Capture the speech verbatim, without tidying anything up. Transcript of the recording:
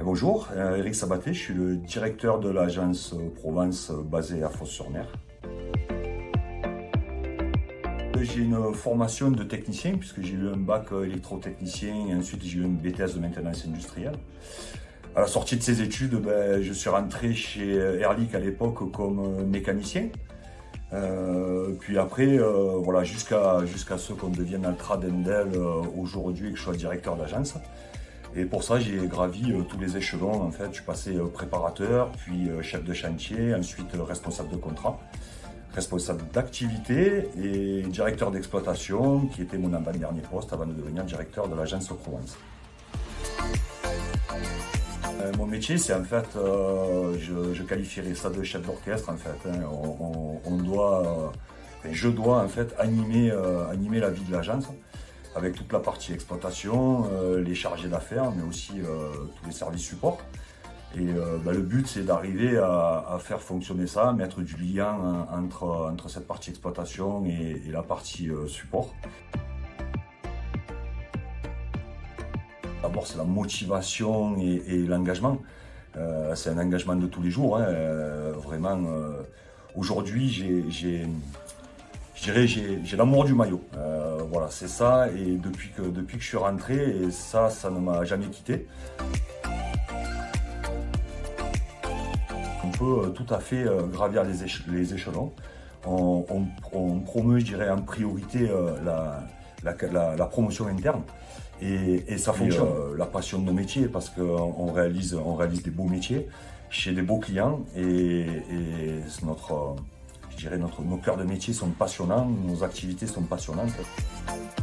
Bonjour, Eric Sabaté, je suis le directeur de l'agence Provence basée à Fos-sur-Mer. J'ai une formation de technicien puisque j'ai eu un bac électrotechnicien et ensuite j'ai eu un B T S de maintenance industrielle. À la sortie de ces études, ben, je suis rentré chez Airlic à l'époque comme mécanicien. Euh, puis après, euh, voilà, jusqu'à jusqu'à ce qu'on devienne Altra Dendel euh, aujourd'hui et que je sois directeur d'agence. Et pour ça, j'ai gravi euh, tous les échelons. En fait, je suis passé euh, préparateur, puis euh, chef de chantier, ensuite euh, responsable de contrat, responsable d'activité et directeur d'exploitation, qui était mon avant-dernier poste avant de devenir directeur de l'agence Provence. Euh, mon métier, c'est en fait, euh, je, je qualifierais ça de chef d'orchestre en fait. Hein. On, on, on doit, euh, je dois en fait animer, euh, animer la vie de l'agence avec toute la partie exploitation, euh, les chargés d'affaires, mais aussi euh, tous les services support. Et euh, bah, le but, c'est d'arriver à, à faire fonctionner ça, mettre du lien hein, entre, entre cette partie exploitation et, et la partie euh, support. D'abord, c'est la motivation et, et l'engagement. Euh, c'est un engagement de tous les jours. Hein. Euh, vraiment, euh, aujourd'hui, j'ai, je dirais, j'ai l'amour du maillot. Euh, voilà, c'est ça. Et depuis que, depuis que je suis rentré, et ça, ça ne m'a jamais quitté. On peut tout à fait gravir les, éche les échelons. On, on, on promeut, je dirais, en priorité la, la, la, la promotion interne. Et, et ça fonctionne. Et, euh, la passion de nos métiers, parce qu'on réalise, on réalise des beaux métiers chez des beaux clients. Et, et notre, je dirais, notre, nos cœurs de métier sont passionnants, nos activités sont passionnantes.